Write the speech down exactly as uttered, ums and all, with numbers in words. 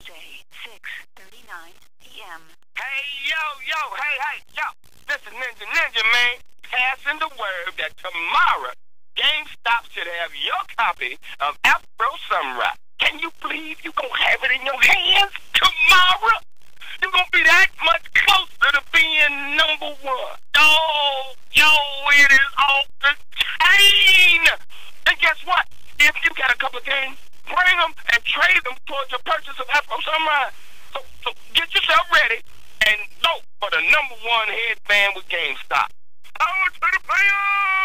Wednesday, six thirty-nine p m Hey, yo, yo, hey, hey, yo. This is Ninja Ninja, man. Passing the word that tomorrow, GameStop should have your copy of Afro Samurai. Can you believe you gonna have it in your hands tomorrow? You're gonna be that much closer to being number one. Oh, yo, it is off the chain. And guess what? If you got a couple of games, bring them and trade them towards your purchase of Afro Samurai. So, so get yourself ready and vote for the number one headband with GameStop. Power to the player!